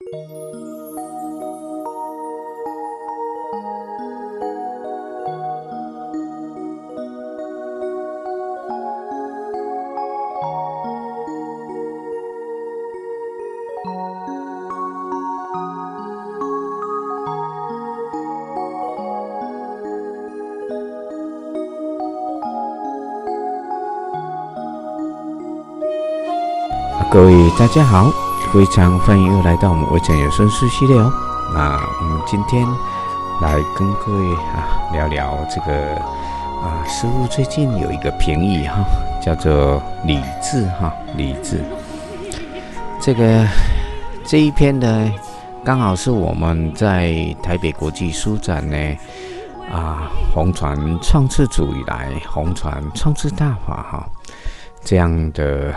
各位大家好，非常欢迎又来到我们微讲有声书系列哦。那我们今天来跟各位聊聊这个师父最近有一个评语叫做理智理智。这一篇呢，刚好是我们在台北国际书展呢红传创世主以来红传创世大法这样的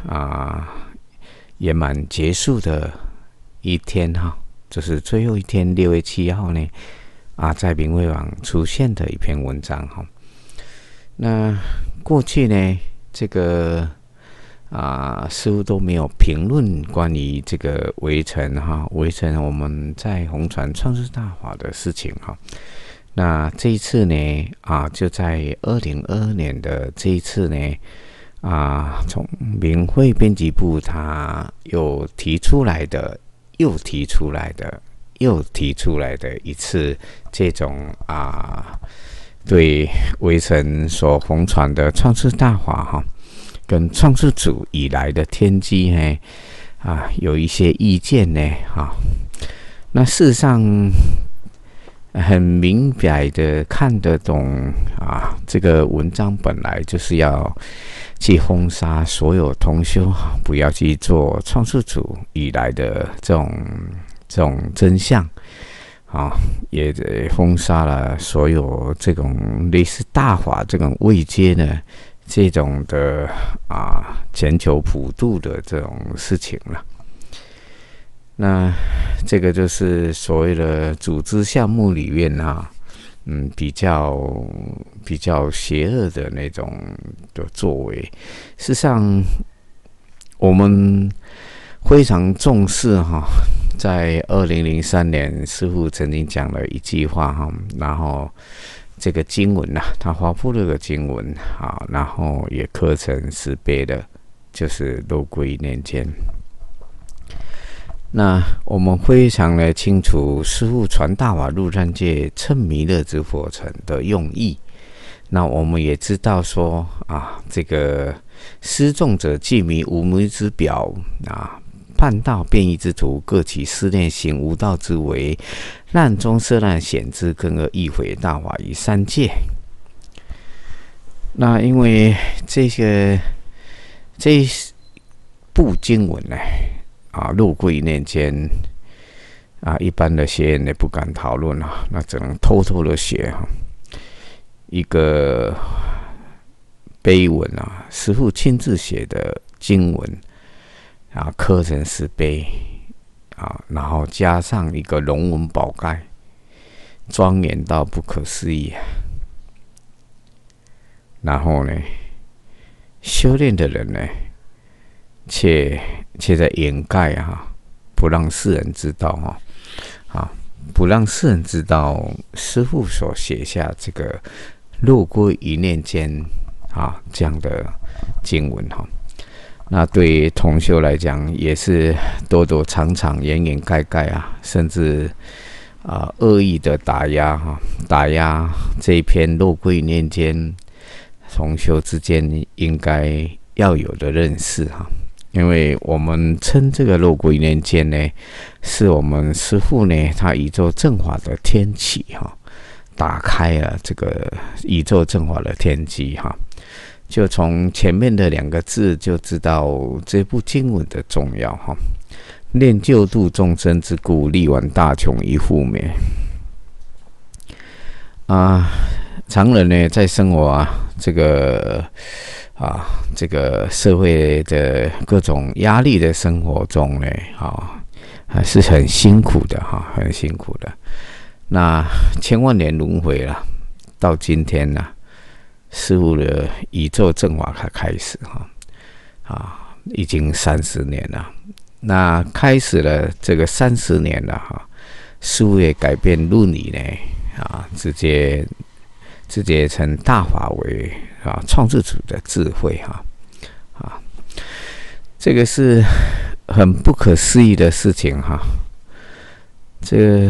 圆满结束的一天就是最后一天6月7号呢在明慧网出现的一篇文章那过去呢这个似乎都没有评论关于这个围城我们在红传创世大法的事情那这一次呢就在2022年的这一次呢从明慧编辑部他又提出来的一次这种对微尘所弘传的创世大法跟创世主以来的天机呢有一些意见呢那事实上很明白的看得懂这个文章本来就是要去封杀所有同修，不要去做创世主以来的这种真相也封杀了所有这种类似大法这种位阶呢这种的全球普渡的这种事情了。那这个就是所谓的组织项目里面比较邪恶的那种的作为。事实上我们非常重视在2003年师父曾经讲了一句话然后这个经文他发布了个经文然后也刻成石碑的，就是肉桂念间。那我们非常的清楚师父传大法入三界称弥勒之佛尘的用意。那我们也知道说这个施众者具迷无迷之表叛道变异之徒各起思念行无道之为，难中色难显之更而易毁大法于三界。那因为这一部经文呢肉桂念间一般的学员也不敢讨论那只能偷偷的学一个碑文师父亲自写的经文刻成石碑然后加上一个龙纹宝盖，庄严到不可思议然后呢修炼的人呢却在掩盖不让世人知道不让世人知道师父所写下这个肉桂一念间这样的经文那对同修来讲也是多多常常掩掩盖盖甚至恶意的打压这一篇肉桂念间同修之间应该要有的认识因为我们称这个肉桂念间呢，是我们师父呢他宇宙正法的天启打开了这个宇宙正法的天机就从前面的2个字就知道这部经文的重要念救度众生之故，力挽大穷于覆灭常人呢在生活这个社会的各种压力的生活中呢还是很辛苦的很辛苦的。那千万年轮回了，到今天师父的宇宙正法才开始已经30年了。 那开始了这个30年了哈，似乎也改变论理呢啊，直接称大法为啊创世主的智慧哈啊，这个是很不可思议的事情哈。这个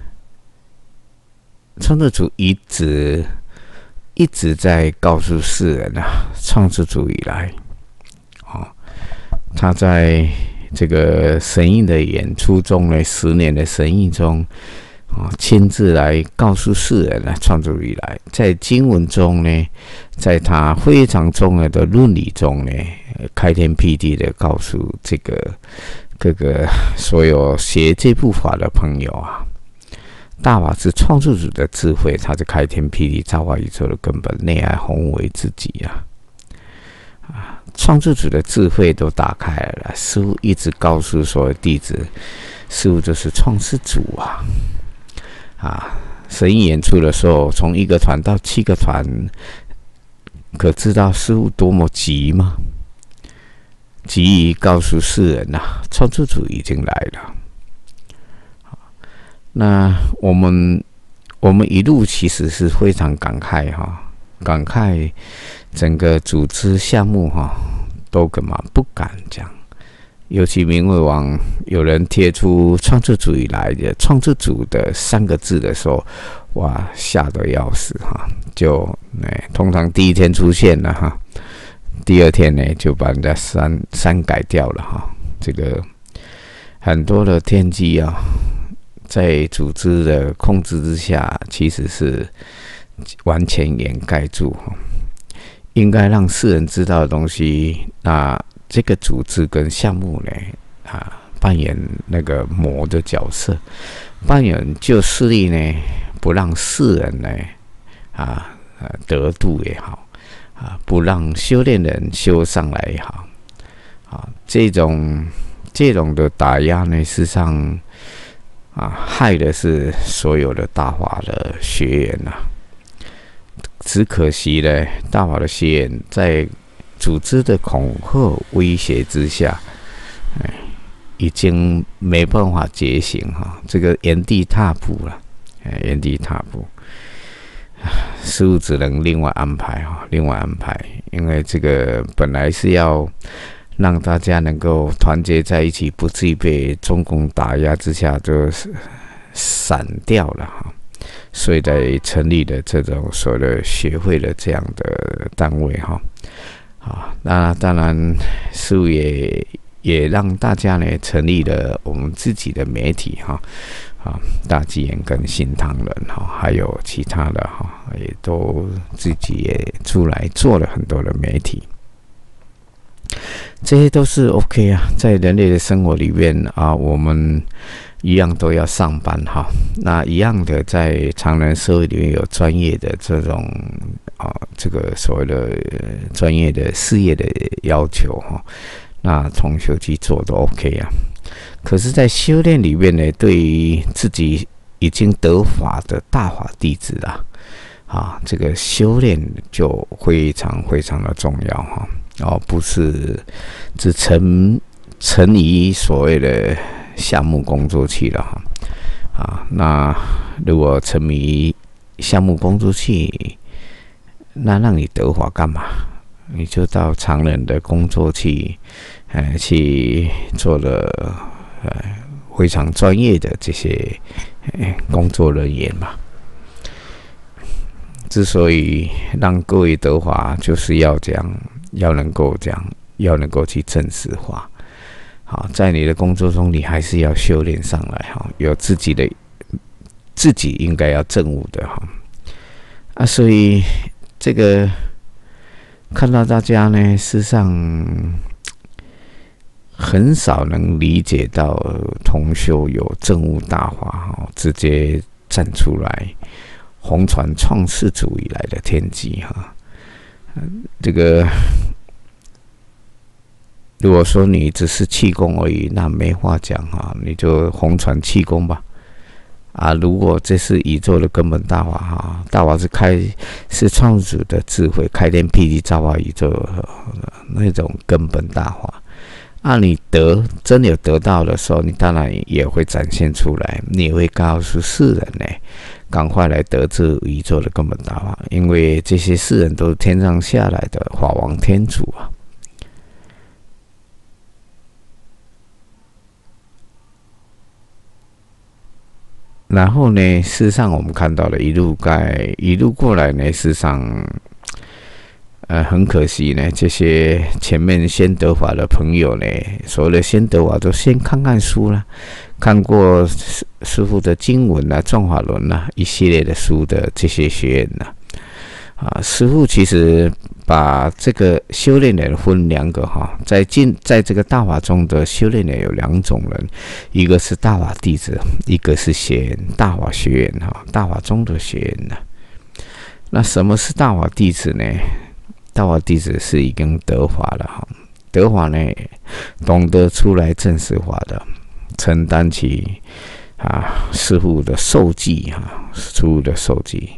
创世主一直在告诉世人啊，创世主以来，啊，他在这个神印的演出中呢，10年的神印中，啊，亲自来告诉世人啊，创世主以来，在经文中呢，在他非常重要的论理中呢，开天辟地的告诉这个各个所有学这部法的朋友啊。大法是创世主的智慧，它是开天辟地、造化宇宙的根本，内外宏为自己啊！创世主的智慧都打开了，师父一直告诉所有弟子，师父就是创世主啊！神演出的时候，从1个团到7个团，可知道师父多么急吗？急于告诉世人啊，创世主已经来了。那我们一路其实是非常感慨哈，感慨整个组织项目哈，都根本不敢讲。尤其明慧网有人贴出创世主以来的创世主的3个字的时候，哇，吓得要死哈！就通常第1天出现了哈，第2天呢就把人家删改掉了哈。这个很多的天机啊。在组织的控制之下，其实是完全掩盖住应该让世人知道的东西。那这个组织跟项目呢，扮演那个魔的角色，扮演救势力呢，不让世人呢，得度也好，不让修炼人修上来也好，这种的打压呢，事实上。害的是所有的大法的学员呐，只可惜呢，大法的学员在组织的恐吓威胁之下，已经没办法觉醒哈，这个原地踏步了，原地踏步，师父只能另外安排哈，因为这个本来是要。让大家能够团结在一起，不至于被中共打压之下就散掉了哈，所以才成立了这种所谓的学会的这样的单位哈。那当然，师父也让大家呢成立了我们自己的媒体哈，大纪元跟新唐人哈，还有其他的哈，也都自己也出来做了很多的媒体。这些都是 OK 啊，在人类的生活里面啊，我们一样都要上班哈。那一样的，在常人社会里面有专业的这种这个所谓的专业的事业的要求哈。那同修去做都 OK 啊。可是，在修炼里面呢，对于自己已经得法的大法弟子这个修炼就非常非常的重要哈。不是只沉于所谓的项目工作器了哈。那如果沉迷项目工作器，那让你得法干嘛？你就到常人的工作器，去做了非常专业的这些工作人员嘛。之所以让各位得法，就是要这样。要能够去正式化。好，在你的工作中，你还是要修炼上来哈，有自己应该要证悟的哈。所以这个看到大家呢，事实上很少能理解到同修有证悟大法哈，直接站出来弘传创世主以来的天机哈。这个，如果说你只是气功而已，那没话讲哈，你就弘传气功吧。如果这是宇宙的根本大法哈，大法是创世主的智慧，开天辟地造化宇宙那种根本大法你真有得到的时候，你当然也会展现出来，你也会告诉世人呢，赶快来得知宇宙的根本大法，因为这些世人都是天上下来的法王天主啊。然后呢，事实上我们看到了一路过来呢，事实上。很可惜呢，这些前面先得法的朋友呢，所谓的先得法都先看看书啦，看过师父的经文啦、转法轮啦一系列的书的这些学员啦。师父其实把这个修炼人分两个哈，在这个大法中的修炼人有两种人，一个是大法弟子，一个是学员，大法学员哈，大法中的学员呐。那什么是大法弟子呢？大法弟子是已经得法了哈，得法呢，懂得出来证实法的，承担起师父的受记哈，师父的受记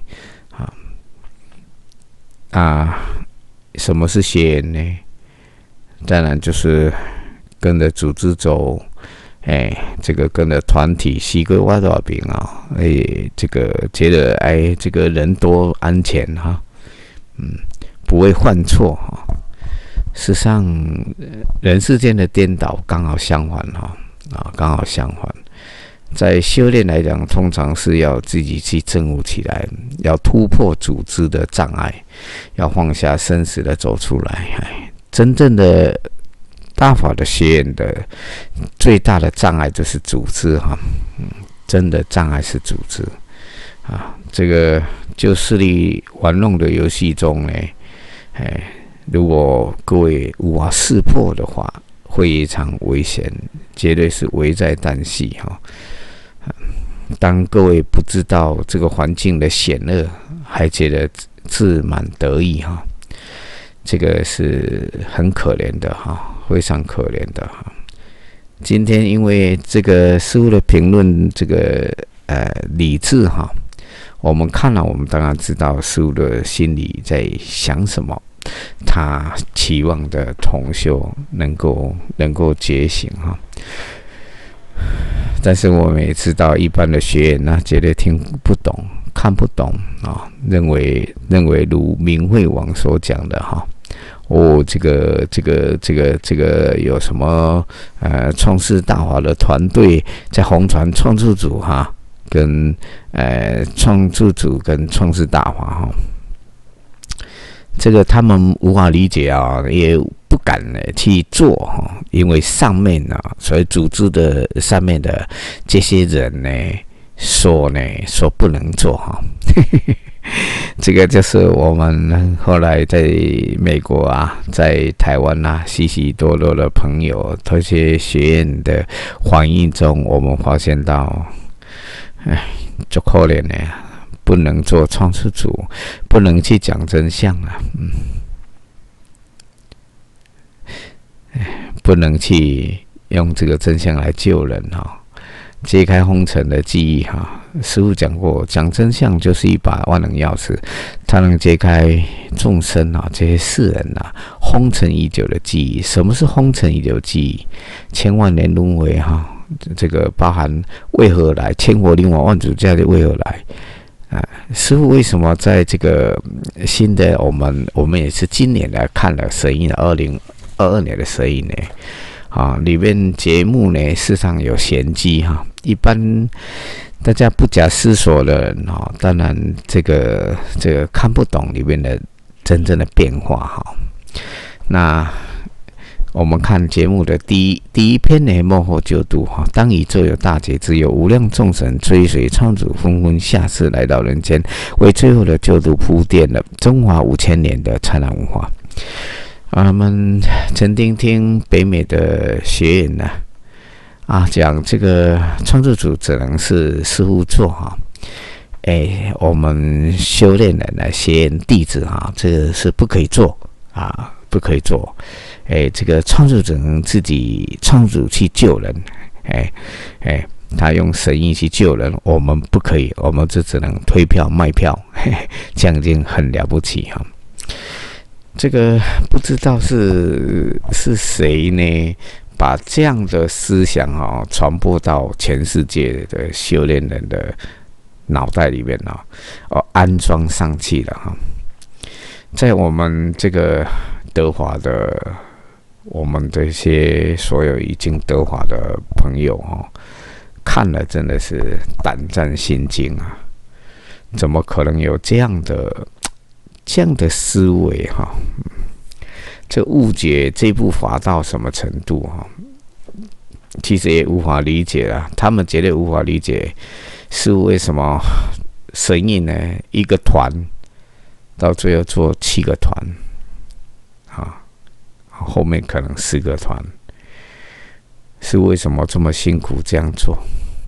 什么是学员呢？当然就是跟着组织走，这个跟着团体西归挖多少饼啊，这个觉得这个人多安全哈，不会犯错哈。事实上，人世间的颠倒刚好相反哈，刚好相反。在修炼来讲，通常是要自己去证悟起来，要突破组织的障碍，要放下生死的走出来。真正的大法的学员的最大的障碍就是组织哈，真的障碍是组织这个就势力玩弄的游戏中呢。如果各位无法识破的话，会非常危险，绝对是危在旦夕哈。当各位不知道这个环境的险恶，还觉得自满得意哈，这个是很可怜的哈，非常可怜的哈。今天因为这个师父的评论，这个理智哈，我们看了，我们当然知道师父的心里在想什么。他期望的同修能够觉醒哈，但是我们也知道一般的学员呢，绝对听不懂、看不懂认为如明慧王所讲的哈，这个有什么创世大法的团队在红传创制组哈，跟创制组跟创世大法哈。这个他们无法理解也不敢去做因为上面所谓组织的上面的这些人说不能做这个就是我们后来在美国在台湾许许多多的朋友这些学院的反应中，我们发现到，很可怜的不能做创世主，不能去讲真相不能去用这个真相来救人揭开红尘的记忆师父讲过，讲真相就是一把万能钥匙，它能揭开众生这些世人红尘已久的记忆。什么是红尘已久记忆？千万年轮回这个包含为何来，千活灵王万主家的为何来。师父为什么在这个新的我们也是今年来看了蛇印2022年的蛇印里面节目事实上有玄机一般大家不假思索的人当然这个看不懂里面的真正的变化那我们看节目的第一篇幕后救度当宇宙有大觉知，有无量众神追随创主纷纷下世来到人间，为最后的救度铺垫了中华5000年的灿烂文化。我们曾听北美的学员讲这个创作主只能是师父做我们修炼人学员弟子这个是不可以做不可以做。这个创作者能自己创主去救人，他用神意去救人，我们不可以，我们只能推票卖票，这样已经很了不起这个不知道是谁呢， 把这样的思想传播到全世界的修炼人的脑袋里面安装上去了哈。在我们这个德华的，我们这些所有已经德华的朋友看了真的是胆战心惊啊！怎么可能有这样的思维哈？这误解这部法到什么程度哈？其实也无法理解啊，他们绝对无法理解是为什么神印呢？一个团到最后做7个团啊，后面可能10个团，是为什么这么辛苦这样做？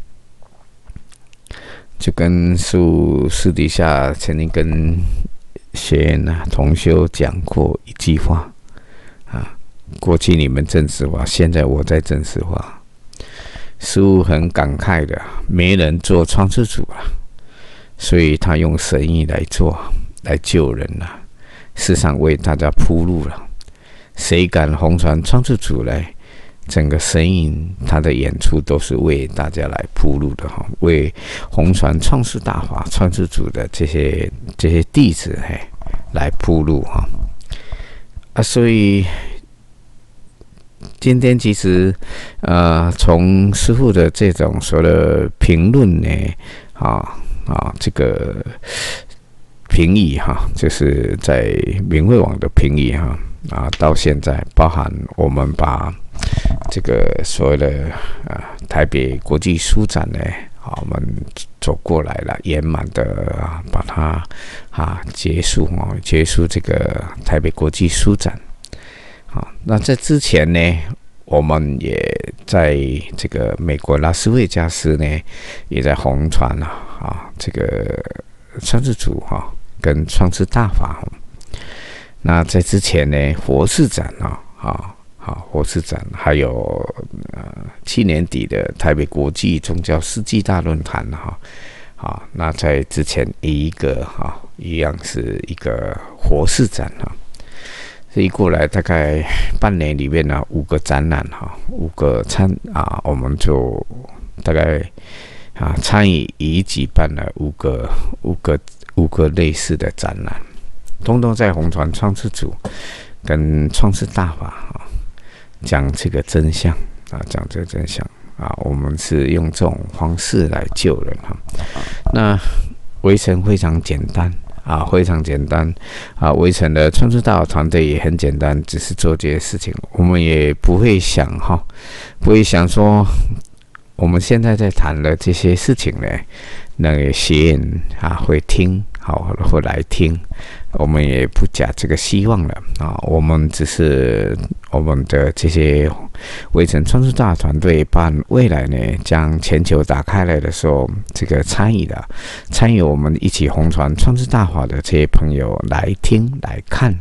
就跟私底下曾经跟学员同修讲过一句话啊，过去你们正式化，现在我在正式化。师父很感慨的，没人做创世主了，所以他用神意来做，来救人了，世上为大家铺路了。谁敢弘传创世主来？整个神印他的演出都是为大家来铺路的哈，为弘传创世大法创世主的这些弟子来铺路哈所以今天其实从师父的这种所谓的评论呢这个评议哈，就是在明慧网的评议哈到现在，包含我们把这个所谓的台北国际书展呢，我们走过来了，圆满的把它结束这个台北国际书展。那在之前呢，我们也在这个美国拉斯维加斯呢，也在弘传这个创世主跟创世大法。那在之前呢，佛事展佛事展，还有去年底的台北国际宗教世纪大论坛那在之前一样是一个佛事展这一过来大概半年里面5个展览5个我们就大概参与一举办了5个类似的展览，通通在弘传创世主跟创世大法讲这个真相讲这个真相我们是用这种方式来救人那围城非常简单非常简单围城的创世大法团队也很简单，只是做这些事情。我们也不会想说我们现在在谈的这些事情呢，那个学员会听会来听，我们也不假这个希望了我们只是我们的这些围城创世大团队，把未来呢将全球打开来的时候，这个参与我们一起弘传创世大法的这些朋友来听来看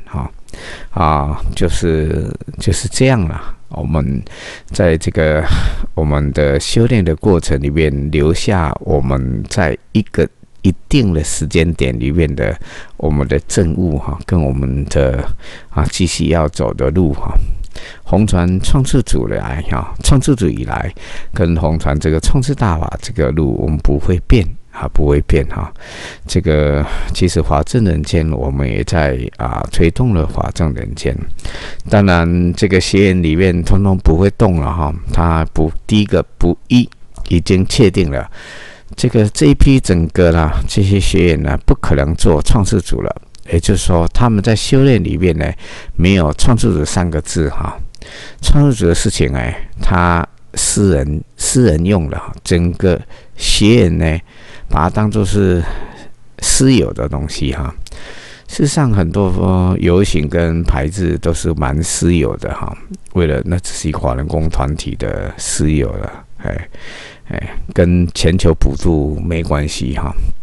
就是这样啦。我们在这个我们的修炼的过程里面，留下我们在一个一定的时间点里面的我们的证悟跟我们的继续要走的路弘传创世主来创世主以来跟弘传这个创世大法这个路，我们不会变不会变这个其实法正人间我们也在推动了法正人间。当然这个学员里面通通不会动了他第一个不一已经确定了，这一批整个这些学员不可能做创世主了，也就是说他们在修炼里面呢没有创世主3个字创世主的事情他私人用了，整个学员呢把它当作是私有的东西事实上很多游行跟牌子都是蛮私有的为了那只是一个华人公团体的私有了跟全球普渡没关系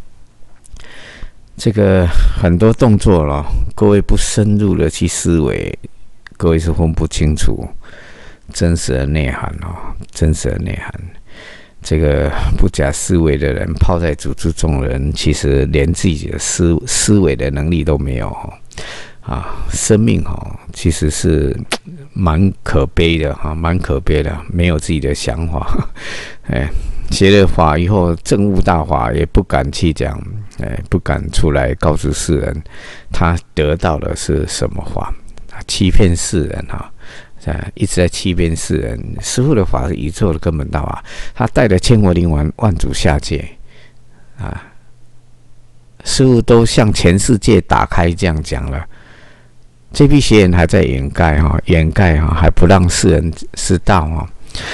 这个很多动作各位不深入的去思维，各位是分不清楚真实的内涵真实的内涵。这个不假思维的人，泡在组织中的人，其实连自己的思维的能力都没有生命其实是蛮可悲的蛮可悲的，没有自己的想法。学了法以后，证悟大法也不敢去讲，不敢出来告诉世人，他得到的是什么法，欺骗世人一直在欺骗世人。师父的法是宇宙的根本大法，他带着千佛灵王万祖下界师父都向全世界打开这样讲了，这批邪人还在掩盖还不让世人知道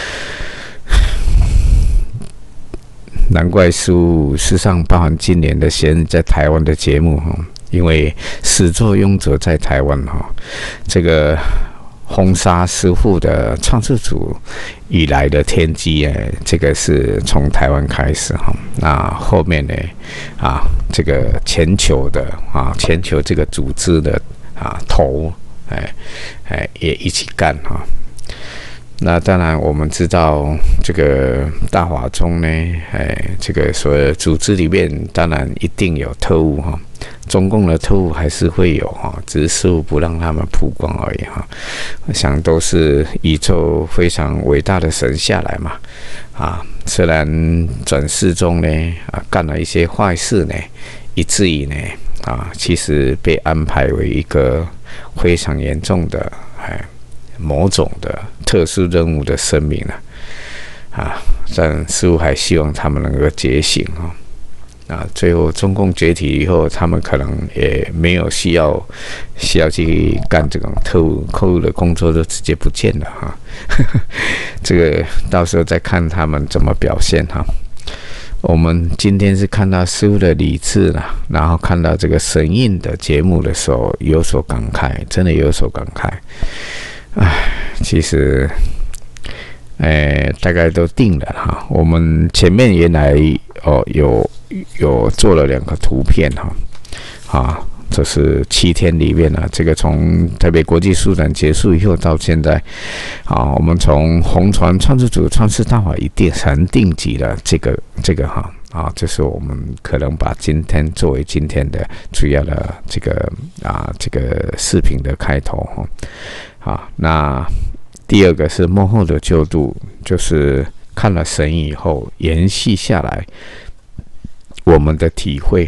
难怪师父事实上包含今年的邪人在台湾的节目因为始作俑者在台湾这个轰杀师父的创世主以来的天机这个是从台湾开始那后面呢这个全球的全球这个组织的头也一起干那当然我们知道这个大法中呢这个所有组织里面当然一定有特务中共的特务还是会有只是师父不让他们曝光而已我想都是宇宙非常伟大的神下来嘛虽然转世中呢干了一些坏事呢，以至于呢其实被安排为一个非常严重的某种的特殊任务的生命但师父还希望他们能够觉醒最后中共解体以后，他们可能也没有需要去干这种特务的工作，都直接不见了这个到时候再看他们怎么表现我们今天是看到师父的理智啦，然后看到这个神印的节目的时候，有所感慨，真的有所感慨。其实，大概都定了我们前面原来有做了2个图片这是7天里面这个从台北国际书展结束以后到现在我们从红传创世主创世大法一成定级的这个这是我们可能把今天作为今天的主要的这个视频的开头那第2个是幕后的救度，就是看了神以后延续下来我们的体会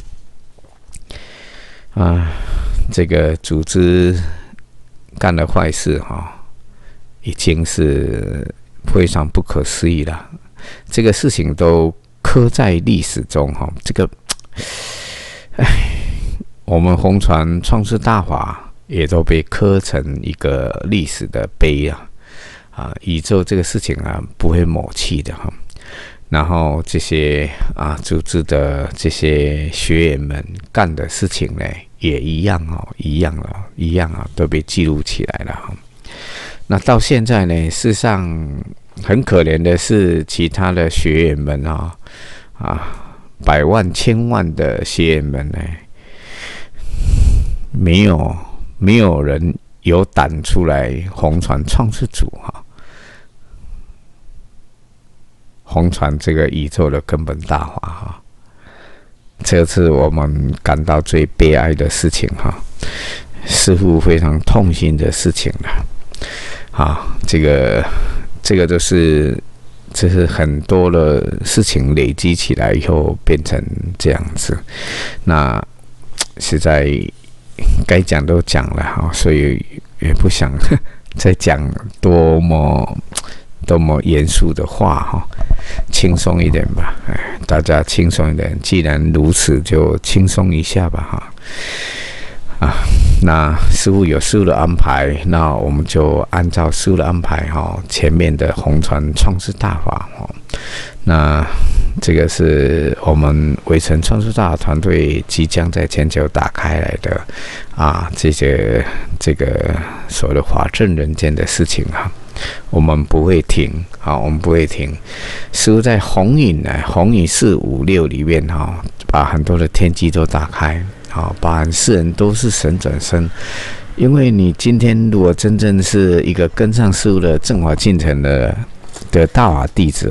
这个组织干了坏事已经是非常不可思议了。这个事情都刻在历史中这个我们红传创世大法也都被刻成一个历史的碑宇宙这个事情不会抹去的然后这些组织的这些学员们干的事情呢，也一样都被记录起来了那到现在呢，事实上很可怜的是，其他的学员们百万千万的学员们呢，没有人有胆出来红传创世主红传这个宇宙的根本大法这是我们感到最悲哀的事情师父非常痛心的事情了这个就是很多的事情累积起来以后变成这样子，那实在该讲都讲了所以也不想再讲多么严肃的话轻松一点吧大家轻松一点，既然如此就轻松一下吧那师父有师父的安排，那我们就按照师父的安排前面的红传创世大法那这个是我们微尘创世大法团队即将在全球打开来的这个所谓的法正人间的事情我们不会停我们不会停。师父在红影4、5、6里面把很多的天机都打开包含世人都是神转生。因为你今天如果真正是一个跟上师父的正法进程的大法弟子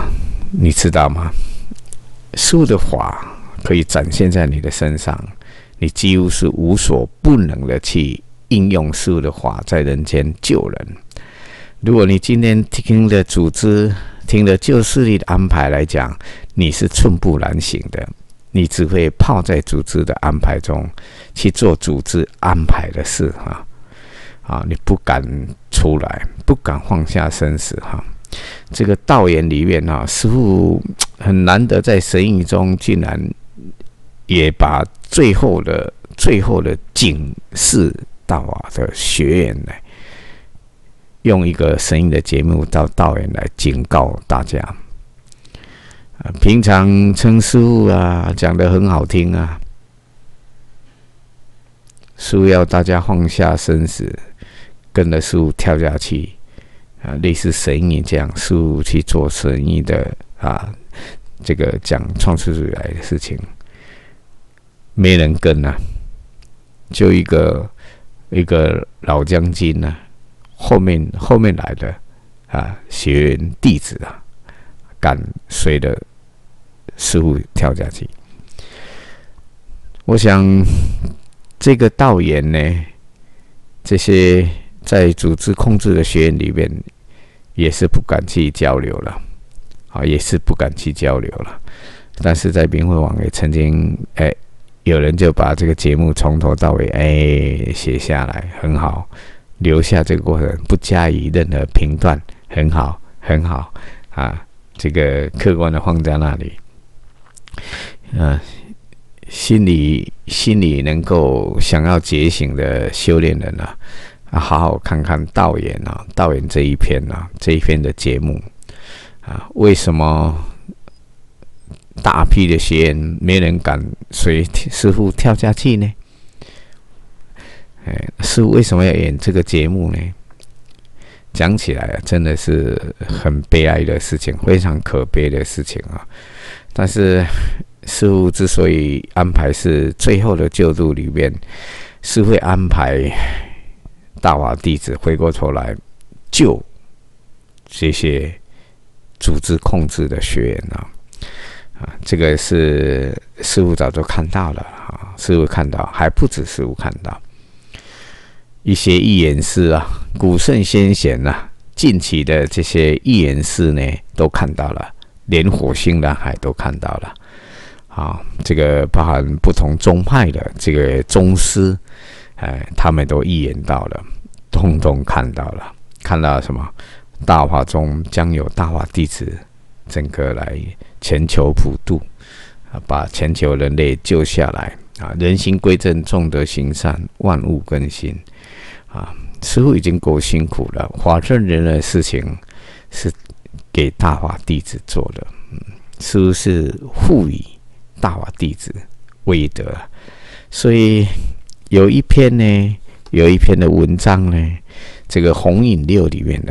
你知道吗？师父的法可以展现在你的身上， 你几乎是无所不能的去应用师父的法在人间救人。如果你今天听了组织、听了旧势力的安排来讲，你是寸步难行的，你只会泡在组织的安排中去做组织安排的事你不敢出来，不敢放下生死这个道言里面师父很难得在神意中竟然也把最后的警示道法的学员呢，用一个神意的节目到道言来警告大家。平常称师父讲得很好听师父要大家放下生死，跟着师父跳下去类似神意这样，师父去做神意的这个讲创世主以来的事情，没人跟就一个老将军后面来的学员弟子敢随着师父跳下去。我想这个道言呢，这些在组织控制的学员里面也是不敢去交流了也是不敢去交流了。但是在明慧网也曾经有人就把这个节目从头到尾写下来，很好，留下这个过程，不加以任何评断，很好很好这个客观的放在那里心里能够想要觉醒的修炼人好好看看道言这一篇的节目为什么大批的学员没人敢随师父跳下去呢？师父为什么要演这个节目呢？讲起来真的是很悲哀的事情，非常可悲的事情但是师父之所以安排是最后的救度里面，是会安排大法弟子回过头来救这些组织控制的学员这个是师父早就看到了师父看到，还不止师父看到，一些预言师古圣先贤近期的这些预言师呢都看到了，连火星蓝海都看到了这个包含不同宗派的这个宗师他们都预言到了，通通看到了。看到什么？大法中将有大法弟子整个来全球普渡把全球人类救下来人心归正，众德行善，万物更新师父已经够辛苦了，法正人的事情是给大法弟子做的师父是赋予大法弟子威德所以有一篇的文章呢，这个弘引六里面的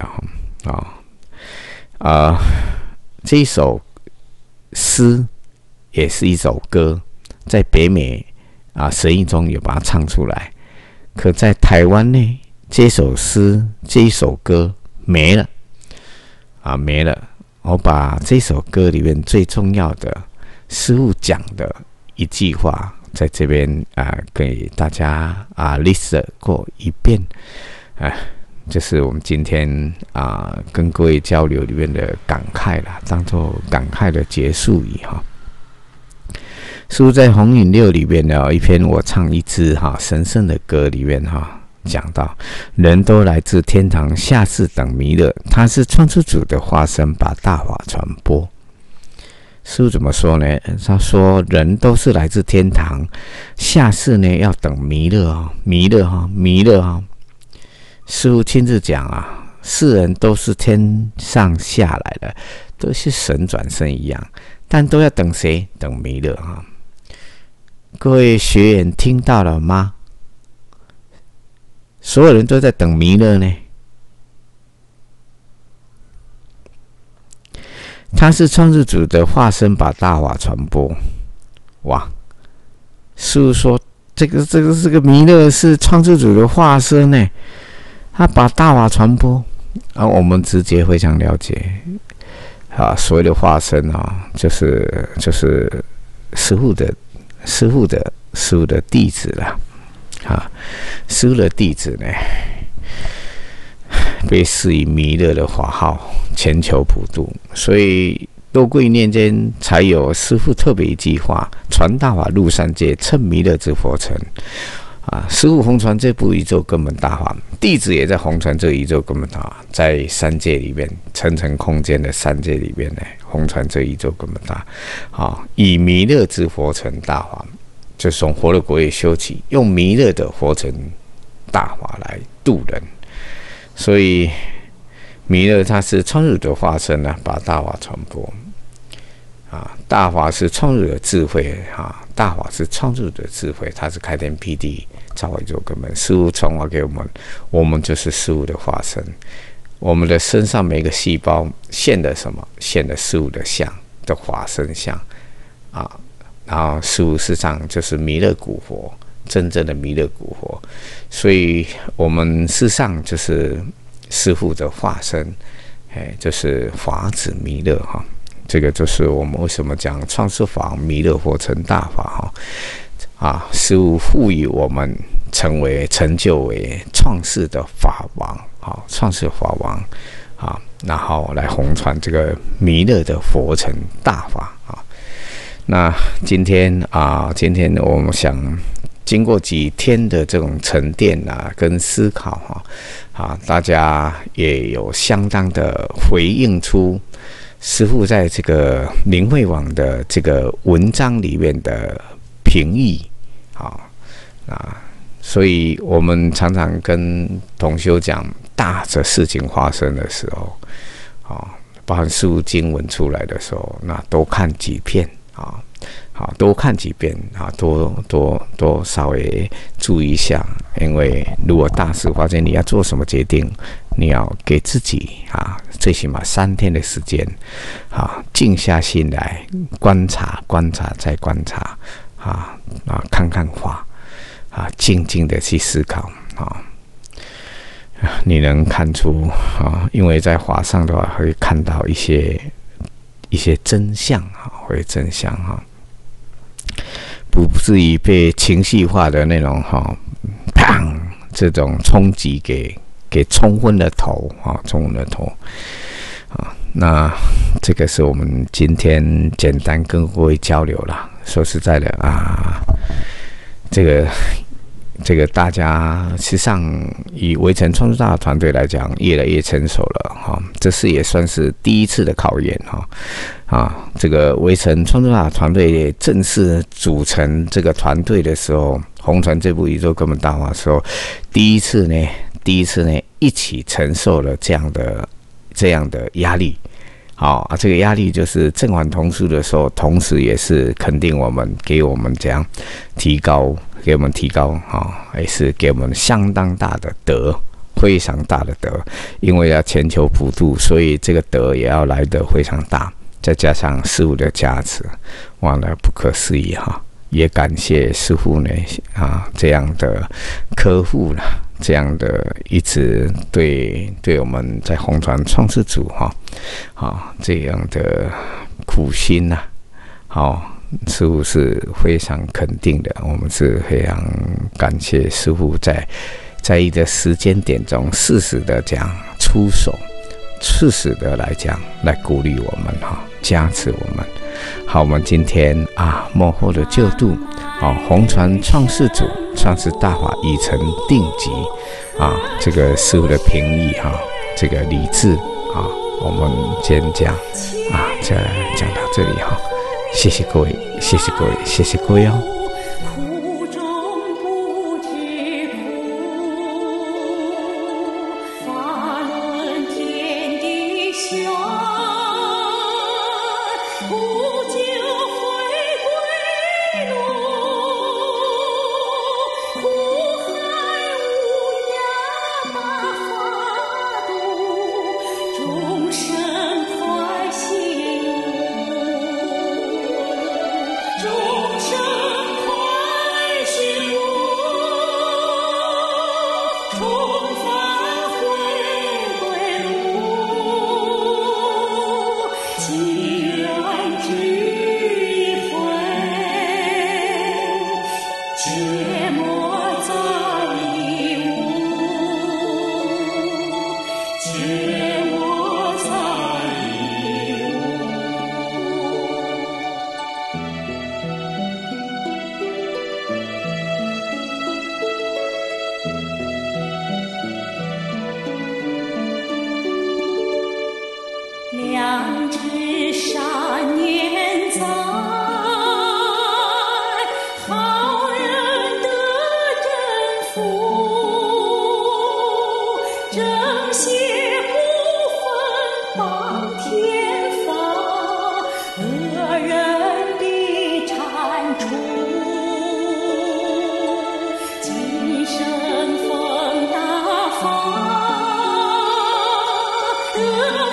这一首诗也是一首歌，在北美神意中有把它唱出来，可在台湾呢，这首诗这一首歌没了没了。我把这首歌里面最重要的师父讲的一句话在这边给大家list 过一遍这是我们今天跟各位交流里面的感慨啦，当作感慨的结束语师父在弘引六里面的一篇我唱一支神圣的歌里面讲到，人都来自天堂，下世等弥勒，他是创世主的化身，把大法传播。师父怎么说呢？他说人都是来自天堂，下世呢要等弥勒弥勒师父亲自讲世人都是天上下来的，都是神转身一样，但都要等谁？等弥勒各位学员听到了吗？所有人都在等弥勒呢。他是创世主的化身，把大法传播。哇！师父说这个弥勒是创世主的化身呢，他把大法传播我们直接非常了解所谓的化身就是师父的师父的弟子啦，师父的弟子呢，被赐以弥勒的法号，全球普渡，所以多贵念间才有师父特别一句话：传大法入三界，称弥勒之佛尘。师父弘传这部宇宙根本大法，弟子也在弘传这宇宙根本大法，在三界里面，层层空间的三界里面呢，弘传这宇宙根本大。以弥勒之佛尘大法，就从佛的国业修起，用弥勒的佛尘大法来度人。所以弥勒他是创日的化身呢，把大法传播。大法是创日的智慧大法是创日的智慧，它是开天辟地，造宇宙根本。师父传法给我们，我们就是师父的化身。我们的身上每个细胞现的什么？现的师父的像的化身像然后师父事实上就是弥勒古佛，真正的弥勒古佛。所以我们事实上就是师父的化身，就是法子弥勒这个就是我们为什么讲创世法弥勒佛成大法师父赋予我们成就为创世的法王创世法王然后来弘传这个弥勒的佛成大法那今天我们想经过几天的这种沉淀跟思考大家也有相当的回应出师父在这个明慧网的这个文章里面的评议所以我们常常跟同修讲，大的事情发生的时候包含师父经文出来的时候，那多看几遍多看几遍多稍微注意一下，因为如果大事发生，你要做什么决定，你要给自己最起码3天的时间静下心来观察再观察看看法静静的去思考你能看出因为在法上的话会看到一些真相会真相不至于被情绪化的那种砰这种冲击给冲昏了头那这个是我们今天简单跟各位交流了。说实在的这个大家实际上以微尘创作大的团队来讲，越来越成熟了这次也算是第一次的考验这个微尘创作大的团队正式组成这个团队的时候，弘传这部宇宙根本大法的时候，第一次呢一起承受了这样的压力这个压力就是正反同时的时候，同时也是肯定我们，给我们这样提高也是给我们相当大的德，非常大的德，因为要全球普渡，所以这个德也要来得非常大，再加上师父的加持，哇，那不可思议也感谢师父呢这样的呵护了，这样的一直对我们在弘传创世组这样的苦心师父是非常肯定的，我们是非常感谢师父在一个时间点中适时的这样出手，适时的来鼓励我们加持我们。好，我们今天幕后的救度弘传创世组创世大法已成定级这个师父的评议这个理智我们今天讲到这里谢谢各位，谢谢各位，谢谢各位众生子。